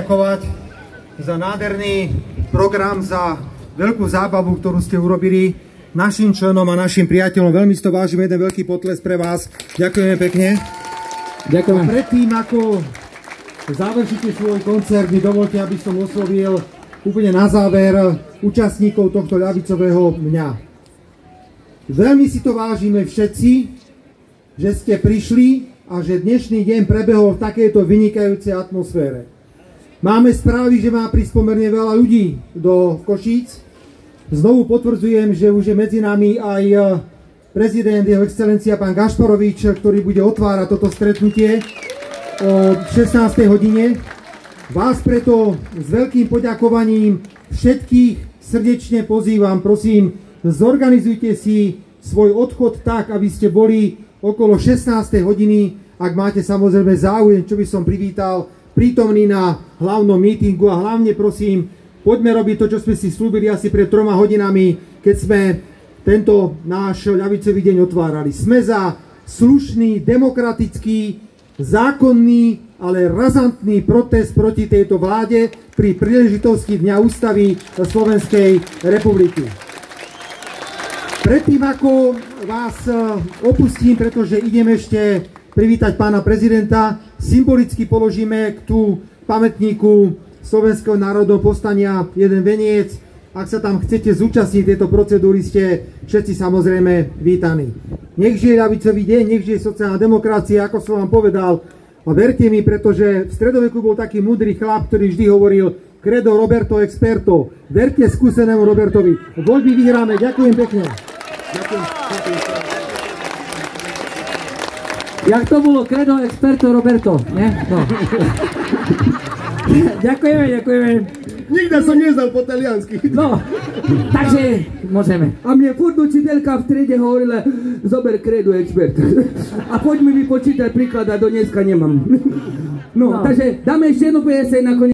Ďakovať za nádherný program, za veľkú zábavu, ktorú ste urobili našim členom a našim priateľom. Veľmi si to vážim, jeden veľký potles pre vás. Ďakujeme pekne. Ďakujem. A predtým, ako završíte svoj koncert, mi dovolte, aby som oslovil úplne na záver účastníkov tohto ľavicového dňa. Veľmi si to vážime všetci, že ste prišli a že dnešný deň prebehol v takejto vynikajúcej atmosfére. Máme správy, že má prísť pomerne veľa ľudí do Košíc. Znovu potvrdzujem, že už je medzi nami aj prezident, jeho excelencia pán Gašparovič, ktorý bude otvárať toto stretnutie o 16. hodine. Vás preto s veľkým poďakovaním všetkých srdečne pozývam, prosím, zorganizujte si svoj odchod tak, aby ste boli okolo 16. hodiny, ak máte samozrejme záujem, čo by som privítal, prítomný na hlavnom mítingu a hlavne prosím, poďme robiť to, čo sme si slúbili asi pred 3 hodinami, keď sme tento náš ľavicový deň otvárali. Sme za slušný, demokratický, zákonný, ale razantný protest proti tejto vláde pri príležitosti Dňa ústavy Slovenskej republiky. Predtým, ako vás opustím, pretože idem ešte privítať pána prezidenta, symbolicky položíme k tú pamätníku Slovenského národného povstania jeden veniec. Ak sa tam chcete zúčastniť tejto procedúry, ste všetci samozrejme vítaní. Nech žije ľavicový deň, nech žije sociálna demokracia, ako som vám povedal. A verte mi, pretože v stredoveku bol taký múdry chlap, ktorý vždy hovoril credo Roberto experto. Verte skúsenému Robertovi. Voľby vyhráme. Ďakujem pekne. Ďakujem. Jak to bolo? Credo experto Roberto, ne? No. Ďakujeme. Nikda som neznal po taliansky. No, takže môžeme. A mne furt učiteľka v triede hovorila, zober credo expert. A poď mi vypočítať príklad a do dneska nemám. No, takže dáme ešte jednu pieseň nakoniec.